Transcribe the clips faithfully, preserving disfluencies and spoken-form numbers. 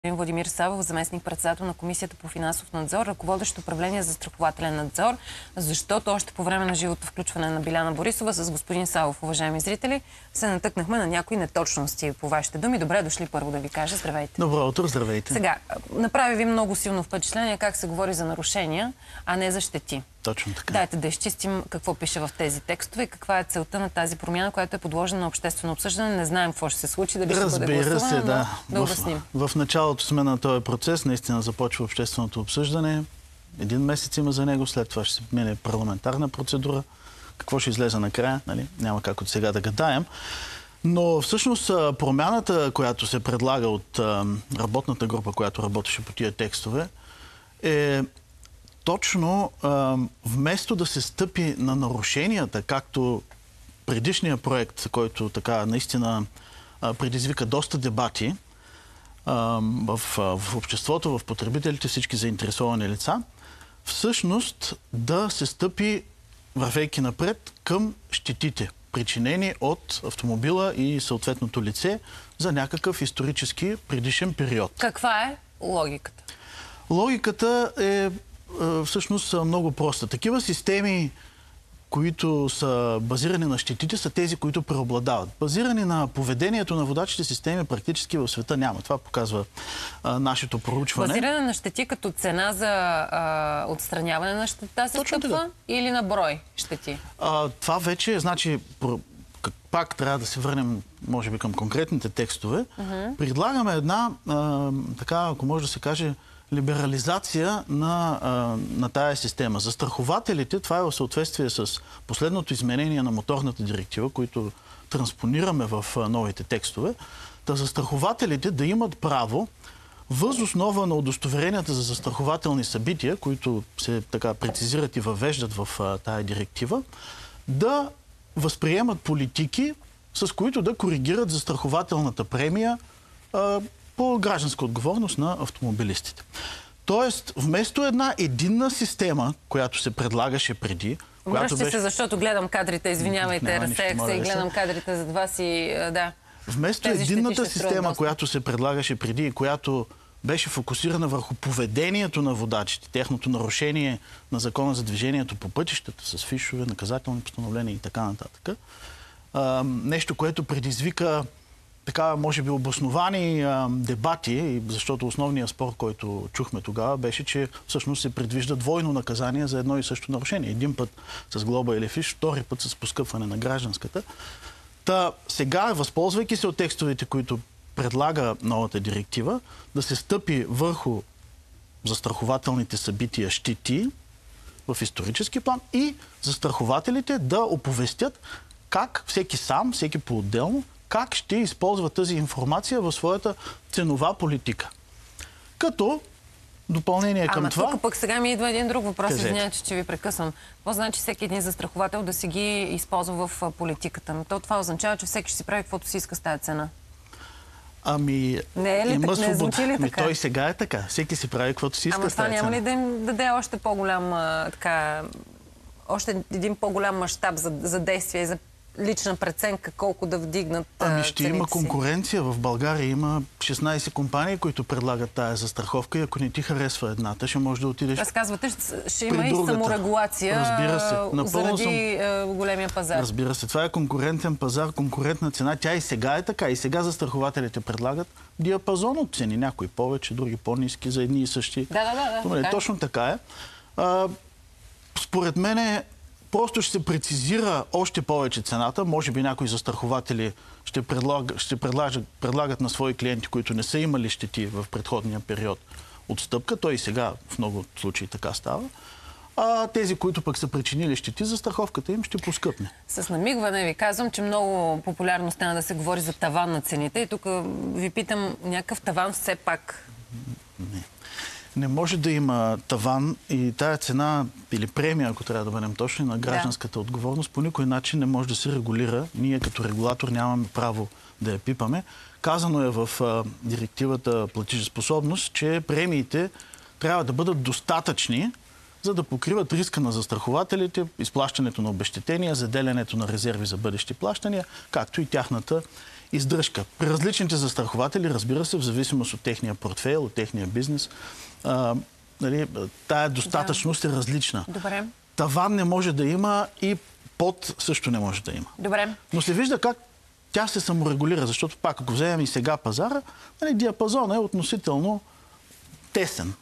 Владимир Савов, заместник-председател на Комисията по финансов надзор, ръководещ управление за застрахователен надзор, защото още по време на живото включване на Биляна Борисова с господин Савов, уважаеми зрители, се натъкнахме на някои неточности по вашите думи. Добре дошли, първо да ви кажа. Здравейте. Добро утро, здравейте. Сега, направи ви много силно впечатление как се говори за нарушения, а не за щети. Точно така. Дайте да изчистим какво пише в тези текстове и каква е целта на тази промяна, която е подложена на обществено обсъждане. Не знаем какво ще се случи, дали ще бъде гласувано, се, да. но да обясним. В, в началото сме на този процес, наистина започва общественото обсъждане. Един месец има за него, след това ще се мине парламентарна процедура. Какво ще излезе накрая, нали? Няма как от сега да гадаем. Но всъщност промяната, която се предлага от работната група, която работеше по тия текстове, е точно вместо да се стъпи на нарушенията, както предишния проект, който така наистина предизвика доста дебати в, в обществото, в потребителите, всички заинтересовани лица, всъщност да се стъпи, вървейки напред, към щетите, причинени от автомобила и съответното лице за някакъв исторически предишен период. Каква е логиката? Логиката е всъщност много проста. Такива системи, които са базирани на щетите, са тези, които преобладават. Базирани на поведението на водачите системи практически в света няма. Това показва а, нашето проучване. Базиране на щети като цена за а, отстраняване на щета се стъпва или на брой щети? А, това вече, значи, пак трябва да се върнем, може би, към конкретните текстове. Uh-huh. Предлагаме една, а, така, ако може да се каже, либерализация на, на тая система. Застрахователите, това е в съответствие с последното изменение на моторната директива, които транспонираме в новите текстове, да застрахователите да имат право въз основа на удостоверенията за застрахователни събития, които се така прецизират и въвеждат в тая директива, да възприемат политики, с които да коригират застрахователната премия по гражданска отговорност на автомобилистите. Тоест, вместо една единна система, която се предлагаше преди... Връща беше... се, защото гледам кадрите, извинявайте, разсеях се и гледам кадрите зад вас и да. Вместо единната система, която се предлагаше преди и която беше фокусирана върху поведението на водачите, техното нарушение на закона за движението по пътищата, с фишове, наказателни постановления и така нататък. А, нещо, което предизвика така, може би, обосновани а, дебати, защото основният спор, който чухме тогава, беше, че всъщност се предвижда двойно наказание за едно и също нарушение. Един път с глоба или фиш, втори път с поскъпване на гражданската. Та сега, възползвайки се от текстовете, които предлага новата директива, да се стъпи върху застрахователните събития щети в исторически план и застрахователите да оповестят как всеки сам, всеки по-отделно, как ще използва тази информация в своята ценова политика. Като допълнение към Ама това... Ама тук пък сега ми идва един друг въпрос, извинявайте, че, че ви прекъсвам. Какво значи всеки един застраховател да си ги използва в политиката? То това означава, че всеки ще си прави каквото си иска с тази цена. Ами, не е ли, има не звучи ли ами, така? той сега е така. Всеки си прави каквото си иска Ама с тази това цена. няма ли да им даде още по-голям така... още един по-голям мащаб за, за действие и за лична преценка, колко да вдигнат цените? Ами ще има конкуренция. В България има шестнайсет компании, които предлагат тая застраховка и ако не ти харесва едната, ще можеш да отидеш. Аз казвате, ще, ще има и саморегулация. Разбира се. Напълно заради съм... големия пазар. Разбира се. Това е конкурентен пазар, конкурентна цена. Тя и сега е така. И сега застрахователите предлагат диапазон от цени. Някои повече, други по-ниски за едни и същи. Да, да, да. Добре, така. Точно така е. А, според мен е просто ще се прецизира още повече цената. Може би някои застрахователи ще, предлаг, ще предлагат, предлагат на свои клиенти, които не са имали щети в предходния период, отстъпка. Той и сега в много случаи така става. А тези, които пък са причинили щети, застраховката им ще поскъпне. С намигване ви казвам, че много популярно стана да се говори за таван на цените. И тук ви питам, някакъв таван все пак? Не. Не може да има таван и тая цена или премия, ако трябва да бъдем точни, на гражданската да. отговорност по никой начин не може да се регулира. Ние като регулатор нямаме право да я пипаме. Казано е в а, директивата платежеспособност, че премиите трябва да бъдат достатъчни, за да покриват риска на застрахователите, изплащането на обезщетения, заделянето на резерви за бъдещи плащания, както и тяхната издръжка. При различните застрахователи, разбира се, в зависимост от техния портфейл, от техния бизнес, а, нали, тая достатъчност да. е различна. Добре. Таван не може да има и под също не може да има. Добре. Но се вижда как тя се саморегулира, защото пак, ако вземем и сега пазара, нали, диапазон е относително тесен.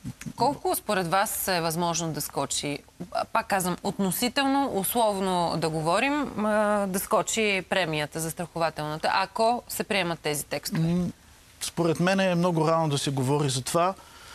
Колко според вас е възможно да скочи, пак казвам, относително, условно да говорим, да скочи премията за страхователната, ако се приемат тези текстове? Според мен е много рано да се говори за това.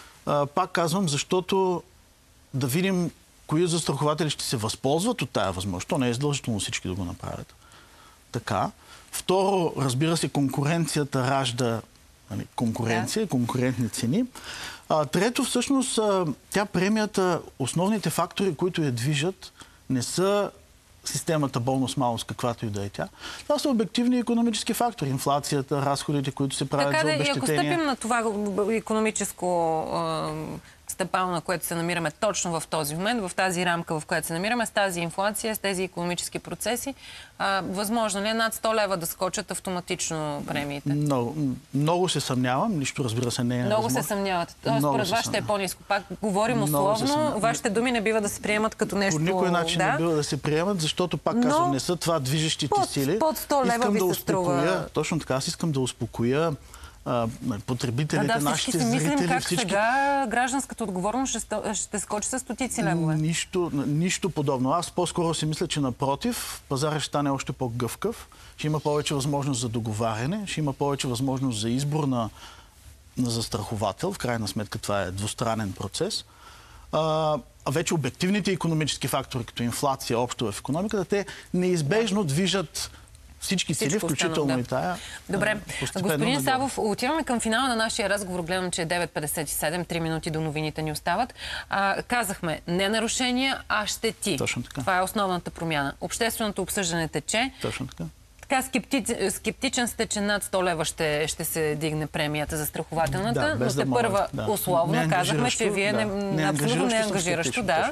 Пак казвам, защото да видим кои застрахователи ще се възползват от тая възможност. То не е задължително всички да го направят. Така. Второ, разбира се, конкуренцията ражда нали, конкуренция, да. конкурентни цени. А, трето, всъщност, тя премията, основните фактори, които я движат, не са системата бонус-малус, каквато и да е тя. Това са обективни икономически фактори. Инфлацията, разходите, които се правят така за обезщетение. Така да, и ако стъпим на това икономическо стъпало, на което се намираме точно в този момент, в тази рамка, в която се намираме, с тази инфлация, с тези икономически процеси, а, възможно ли е над сто лева да скочат автоматично премиите? Много, много се съмнявам. Нищо, разбира се, не е Много възможно. се съмнявате. Тоест, според вас ще е по-ниско. Пак говорим условно. Вашите думи не бива да се приемат като нещо... По никой начин да? не бива да се приемат, защото, пак казвам, не са това движещите под, сили. Под сто лева ви да се струва. Точно така, аз искам да успокоя а, потребителите, да, да, нашите си зрители. Мислим как всички... сега гражданската отговорност ще, ще скочи с стотици левове. Нищо, нищо подобно. Аз по-скоро си мисля, че напротив, пазарът ще стане още по-гъвкав, ще има повече възможност за договаряне, ще има повече възможност за избор на, на застраховател. В крайна сметка това е двустранен процес. А, а вече обективните икономически фактори, като инфлация, общо в икономиката, те неизбежно движат всички цели, включително да. и тая. Добре. Господин надолу. Савов, отиваме към финала на нашия разговор. Гледам, че е девет петдесет и седем, три минути до новините ни остават. А, казахме, не нарушения, а щети. Точно така. Това е основната промяна. Общественото обсъждане тече. Точно така. Така скептичен, скептичен сте, че над сто лева ще, ще се дигне премията за страхователната, да, но те да първа да. условно казахме, че вие да. не, не абсолютно не ангажиращо. Да.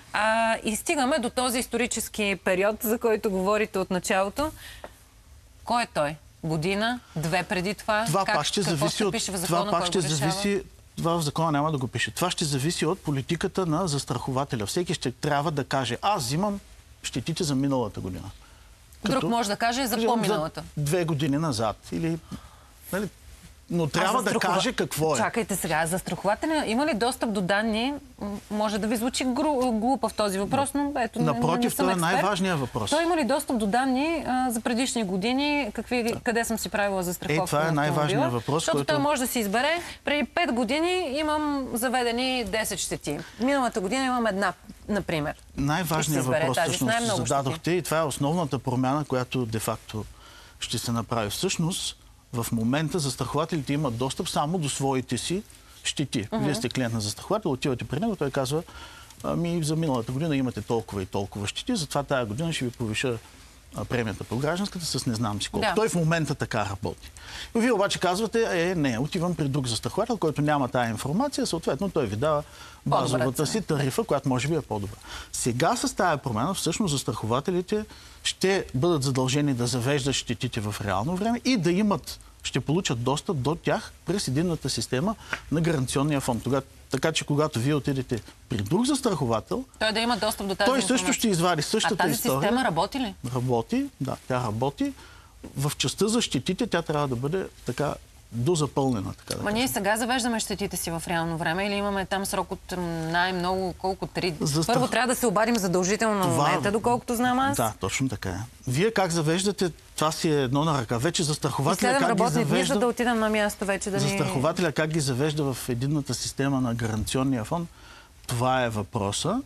А, и стигаме до този исторически период, за който говорите от началото. Кой е той? Година? Две преди това? Това как, пак ще зависи от... закона, това пак ще зависи... Това в закона няма да го пише. Това ще зависи от политиката на застрахователя. Всеки ще трябва да каже, аз взимам щетите за миналата година. Друг Като, може да каже за по-миналата. За две години назад. Или... Нали, но трябва да каже какво е. Чакайте сега, застрахователя има ли достъп до данни? Може да ви звучи глупа в този въпрос, но ето, напротив, не, не това е най-важният въпрос. Той има ли достъп до данни а, за предишни години, какви, да. къде съм си правила застраховка? Е, това е най-важният въпрос. Защото който... той може да си избере. Преди пет години имам заведени десет щети. Миналата година имам една, например. Най-важният въпрос, всъщност, зададохте, и това е основната промяна, която де-факто ще се направи. Всъщност, в момента застрахователите имат достъп само до своите си щети. Uh-huh. Вие сте клиент на застраховател, отивате при него, той казва, ами за миналата година имате толкова и толкова щети, затова тая година ще ви повиша премията по гражданската с не знам си колко. Да. Той в момента така работи. И вие обаче казвате, е, не, отивам при друг застраховател, който няма тая информация, съответно той ви дава базовата си тарифа, която може би е по-добра. Сега с тая промяна, всъщност застрахователите ще бъдат задължени да завеждат щетите в реално време и да имат, ще получат достъп до тях през единната система на гаранционния фонд. Тога, така че когато вие отидете при друг застраховател, той да има достъп до тази той информация. също ще извади същата история. А тази история. система работи ли? Работи, да, тя работи. В частта за щетите тя трябва да бъде така дозапълнена. Така да Ма ние сега завеждаме щетите си в реално време или имаме там срок от най-много колко три? За Първо трябва да се обадим задължително на това... момента, доколкото знам аз. Да, точно така е. Вие как завеждате, това си е едно на ръка. Вече застрахователя как ги завежда... дни, за да отидем на място вече да ни... Застрахователя как ги завежда в единната система на гаранционния фонд, това е въпроса.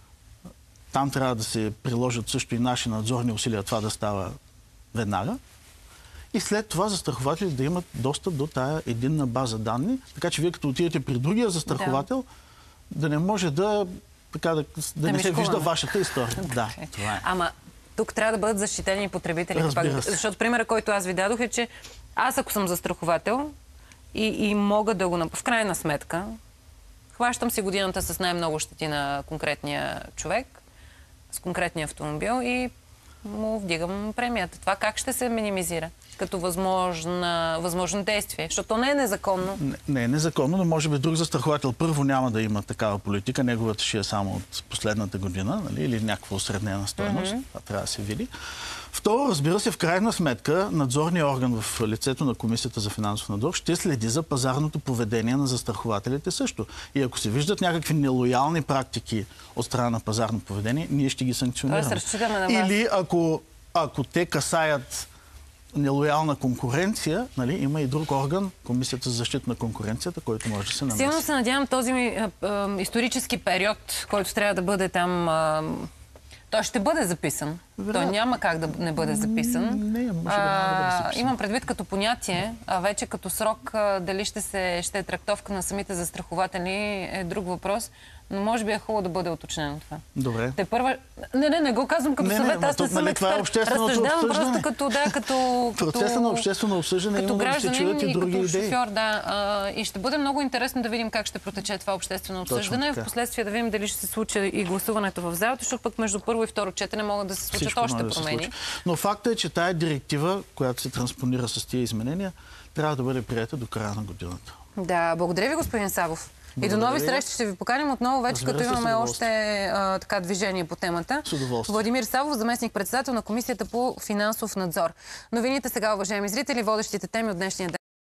Там трябва да се приложат също и наши надзорни усилия това да става веднага. И след това застрахователите да имат достъп до тая единна база данни, така че вие като отидете при другия застраховател, да, да не може да, така, да, да, да не се вижда вашата история. Да, това е. Ама тук трябва да бъдат защитени и потребителите. Пак, защото примера, който аз ви дадох е, че аз ако съм застраховател и, и мога да го направя, в крайна сметка, хващам си годината с най-много щети на конкретния човек, с конкретния автомобил и му вдигам премията. Това как ще се минимизира? като възможна, възможно действие? Защото не е незаконно. Не, не е незаконно, но може би друг застраховател първо няма да има такава политика. Неговата ще е само от последната година, нали? Или някаква осреднена стойност. Mm-hmm. Това трябва да се види. Второ, разбира се, в крайна сметка, надзорният орган в лицето на Комисията за финансов надзор ще следи за пазарното поведение на застрахователите също. И ако се виждат някакви нелоялни практики от страна на пазарно поведение, ние ще ги санкционираме. Тоест, разчитаме на вас. Или ако, ако те касаят нелоялна конкуренция, нали, има и друг орган, Комисията за защита на конкуренцията, който може да се намеси. Силно се надявам този а, а, исторически период, който трябва да бъде там... А, той ще бъде записан. Вероятно. Той няма как да не бъде записан. Не, може да няма да бъде записан. Имам предвид като понятие, а вече като срок, дали ще, се, ще е трактовка на самите застрахователи е друг въпрос, но може би е хубаво да бъде уточнено това. Добре. Те първа... Не, не, не го казвам като не, съвет, не, аз не съм нали, експерт. Разсъждавам просто като... Да, като процеса на обществено обсъждане има да се чуят и други като идеи. Шофьор, да. А, и ще бъде много интересно да видим как ще протече това обществено обсъждане. В последствие да видим дали ще се случи и гласуването в залата, защото пък между първо и второ четене могат да се случат Всичко още промени. Да, но фактът е, че тая директива, която се транспонира с тия изменения, трябва да бъде приета до края на годината. Да, благодаря ви, господин Савов. Благодаря. И до нови срещи ще ви поканим отново, вече като имаме още а, така движение по темата. С удоволствие. Владимир Савов, заместник-председател на Комисията по финансов надзор. Новините сега, уважаеми зрители, водещите теми от днешния ден.